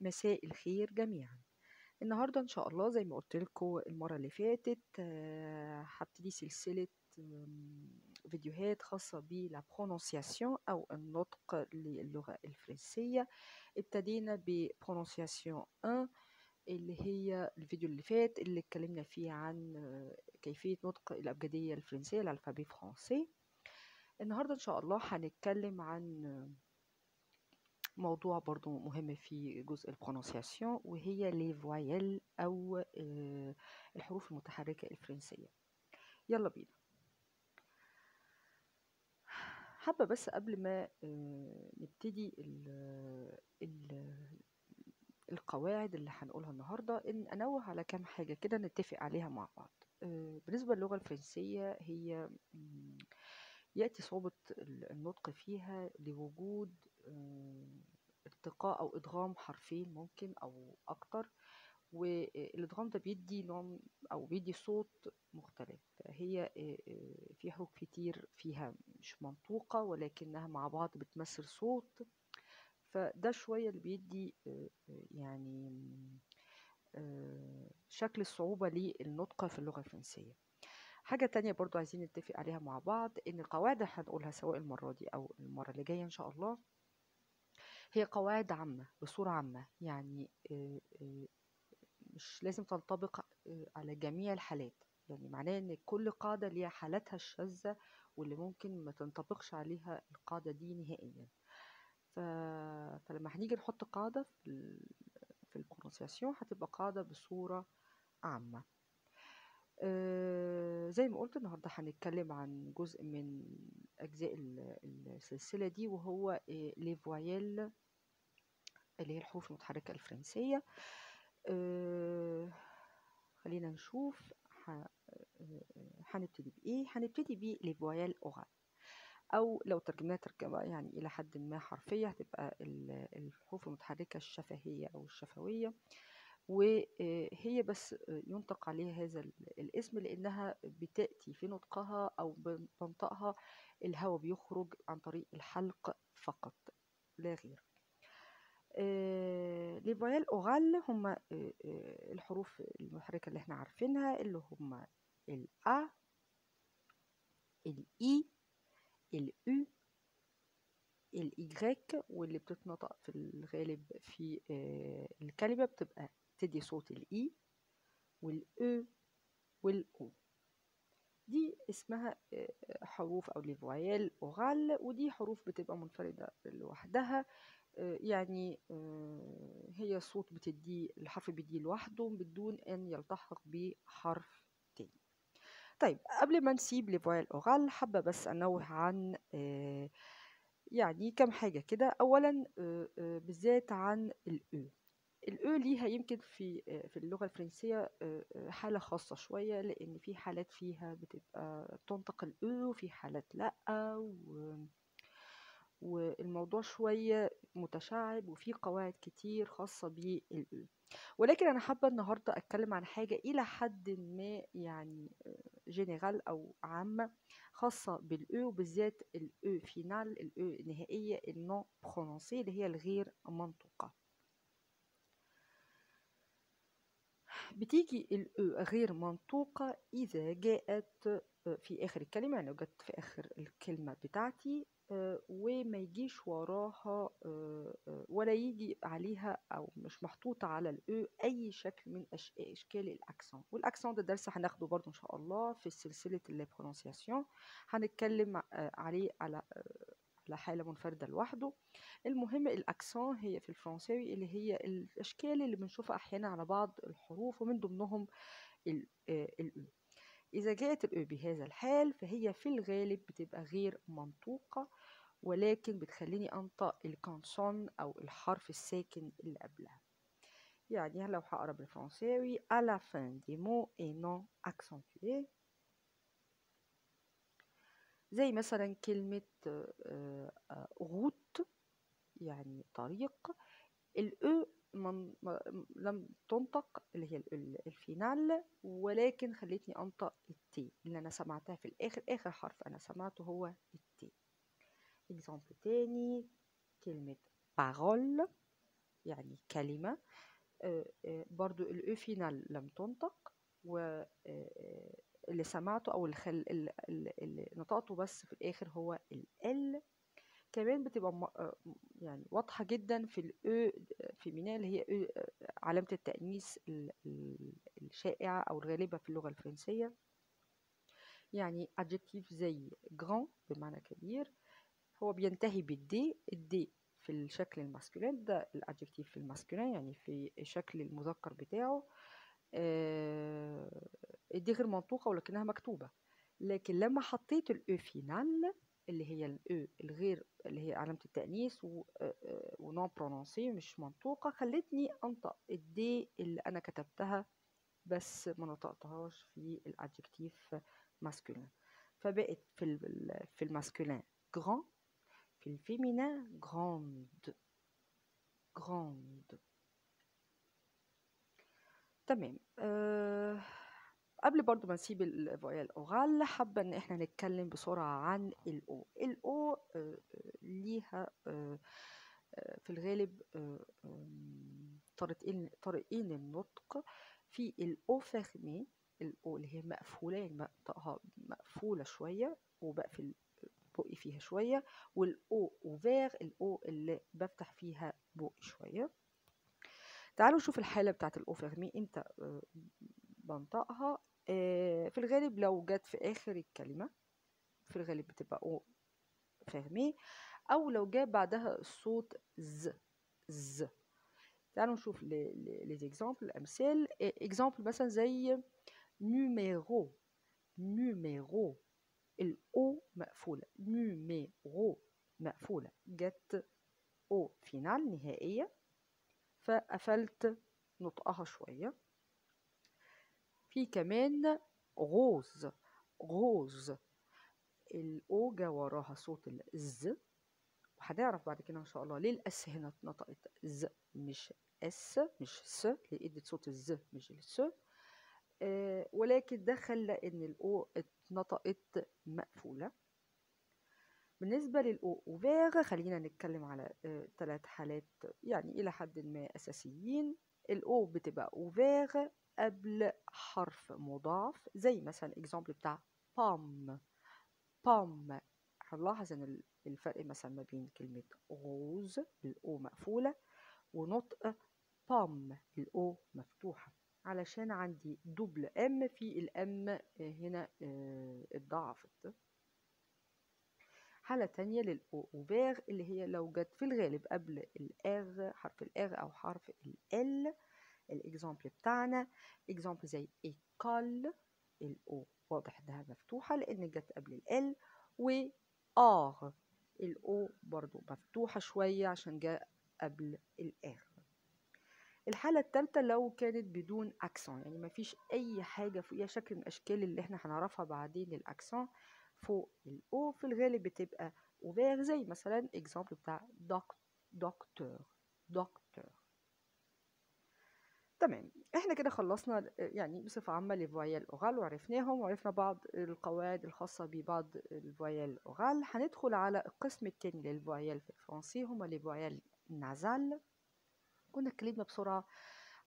مساء الخير جميعا. النهاردة إن شاء الله زي ما قلت لكم المرة اللي فاتت هبتدي سلسلة فيديوهات خاصة بلا برونونسياسيون أو النطق للغة الفرنسية. ابتدينا ببرونونسياسيون 1 اللي هي الفيديو اللي فات اللي اتكلمنا فيه عن كيفية نطق الأبجدية الفرنسية الألفابي فرنسي. النهاردة إن شاء الله هنتكلم عن موضوع برضو مهم في جزء البرونسياسيون وهي لي فوايل أو الحروف المتحركة الفرنسية. يلا بينا. حابة بس قبل ما نبتدي القواعد اللي هنقولها النهاردة إن أنوه على كام حاجة كده نتفق عليها مع بعض. بالنسبة للغة الفرنسية هي يأتي صعوبة النطق فيها لوجود التقاء أو إدغام حرفين ممكن أو أكتر، والإدغام ده بيدي نوع أو بيدي صوت مختلف. هي في حروف كتير فيها مش منطوقة ولكنها مع بعض بتمثل صوت، فده شوية اللي بيدي يعني شكل الصعوبة للنطق في اللغة الفرنسية. حاجة تانية برضو عايزين نتفق عليها مع بعض إن القواعد اللي هنقولها سواء المرة دي أو المرة اللي جاية إن شاء الله هي قواعد عامة بصورة عامة، يعني مش لازم تنطبق على جميع الحالات. يعني معناه ان كل قاعدة ليها حالاتها الشاذة واللي ممكن ما تنطبقش عليها القاعدة دي نهائيا. فلما هنيجي نحط قاعدة في البرونسياسيون هتبقى قاعدة بصورة عامة. زي ما قلت النهاردة هنتكلم عن جزء من أجزاء السلسلة دي وهو لي فوايل اللي هي الحروف المتحركة الفرنسية. خلينا نشوف هنبتدي بإيه. هنبتدي بلي فوايل أورال، أو لو ترجمناها ترجمة يعني إلى حد ما حرفية هتبقى الحروف المتحركة الشفهية أو الشفوية، وهي بس ينطق عليها هذا الاسم لأنها بتأتي في نطقها أو بنطقها الهواء بيخرج عن طريق الحلق فقط لا غير. لي فويال أورال هم الحروف المتحركة اللي احنا عارفينها اللي هم الأ، الإي، الأو، الإيغريك، واللي بتتنطق في الغالب في الكلمة بتبقى تدي صوت الإي والأو والأو. دي اسمها حروف أو لي فويال أورال، ودي حروف بتبقى منفردة لوحدها. يعني هي صوت بتديه الحرف بيديه لوحده بدون أن يلتحق بحرف تاني. طيب قبل ما نسيب لي فويال أورال حابة بس أنوه عن يعني كم حاجة كده. أولا بالذات عن الأو. الأو ليها يمكن في اللغة الفرنسية حالة خاصة شوية، لأن في حالات فيها بتبقى تنطق الأو وفي حالات لأ، والموضوع شوية متشعب وفي قواعد كتير خاصة بالأو. ولكن أنا حابة النهاردة أتكلم عن حاجة إلى حد ما يعني جنرال أو عامة خاصة بالأو، بالذات الأو فينال، الأو النهائية النون برونونسي اللي هي الغير منطوقة. بتيجي الأو غير منطوقة إذا جاءت في آخر الكلمة، يعني لو جت في آخر الكلمة بتاعتي وما يجيش وراها ولا يجي عليها أو مش محطوطة على الأو أي شكل من أشكال الأكسون. والأكسون ده درس هناخده برضو إن شاء الله في سلسلة البرونسياسيون، هنتكلم عليه على حالة منفردة لوحده. المهم الأكسون هي في الفرنساوي اللي هي الأشكال اللي بنشوفها أحيانا على بعض الحروف ومن ضمنهم الأو. إذا جاءت الأو بهذا الحال فهي في الغالب بتبقى غير منطوقة، ولكن بتخليني أنطق الكونسون أو الحرف الساكن اللي قبلها. يعني لو هقرا بالفرنساوي à la fin des mots et non accentués، زي مثلا كلمة روت يعني طريق، الأو لم تنطق اللي هي الفينال، ولكن خلتني أنطق التي اللي أنا سمعتها في الآخر. آخر حرف أنا سمعته هو التي. إكزامبل تاني كلمة بارول، يعني كلمة. برضو الأو فينال لم تنطق، واللي سمعته أو اللي نطقته بس في الآخر هو ال. كمان بتبقى يعني واضحة جدا في الأو فيمينا اللي هي علامة التأنيث الشائعة أو الغالبة في اللغة الفرنسية. يعني adjectif زي grand بمعنى كبير هو بينتهي بالدي. الدي في الشكل الماسكولين ده الادجكتيف في الماسكولين، يعني في شكل المذكر بتاعه. الدي غير منطوقة ولكنها مكتوبة، لكن لما حطيت الاو فينال اللي هي الاو الغير اللي هي علامة التأنيث ونون برونونسي مش منطوقة، خلتني انطق الدي اللي انا كتبتها بس ما نطقتهاش في الادجكتيف ماسكولين. فبقت في الماسكولين grand، في الفيمينا grande. grande. تمام. قبل برضو ما نسيب الفويال اورال، حابة ان احنا نتكلم بسرعة عن الاو. الاو ليها في الغالب طريقين النطق. في الاو فيرمي، الاو اللي هي مقفولة، يعني بنطقها مقفولة شوية وبقفل بقي فيها شوية، والاو اوفير الاو اللي بفتح فيها بقي شوية. تعالوا نشوف الحالة بتاعت الاو فيرمي امتى بنطقها. في الغالب لو جت في اخر الكلمة في الغالب بتبقى او فيرمي، او لو جاء بعدها الصوت ز. تعالوا نشوف لي اكزامبل الامثال. اكزامبل مثلا زي نيميرو. نيميرو الاو مقفولة، نيميرو مقفولة، جت او فينال نهائية فقفلت نطقها شوية. في كمان غوز. غوز الاو جا وراها صوت الز، وهنعرف بعد كده ان شاء الله ليه الاس هنا اتنطقت ز مش اس مش س، اللي ادت صوت الز مش الس. ولكن ده خلى ان الاو اتنطقت مقفولة. بالنسبة للأو أوفير خلينا نتكلم على 3 حالات يعني إلى حد ما أساسيين. الأو بتبقى أوفير قبل حرف مضاعف، زي مثلا إكزامبل بتاع بام. بام هنلاحظ إن الفرق مثلا ما بين كلمة روز الأو مقفولة ونطق بام الأو مفتوحة، علشان عندي دبل أم في الأم هنا اتضاعفت. حالة تانية للأوفير اللي هي لو جت في الغالب قبل الار، حرف الار أو حرف ال. الإكزامبل بتاعنا إكزامبل زي إيكول، الأو واضح إنها مفتوحة لأن جت قبل ال. وآر الأو برضو مفتوحة شوية عشان جاء قبل الار. الحالة الثالثة لو كانت بدون أكسون، يعني مفيش أي حاجة فيها شكل من الأشكال اللي احنا هنعرفها بعدين للأكسون فوق الأو، في الغالب بتبقى أوفير، زي مثلا إكزامبل بتاع دكتور. دكتور. تمام، احنا كده خلصنا يعني بصفة عامة للفويال أورال وعرفناهم، وعرفنا بعض القواعد الخاصة ببعض الفويال أورال. هندخل على القسم الثاني للفويال في الفرنسي، هما الفويال نازال. كنا اتكلمنا بسرعة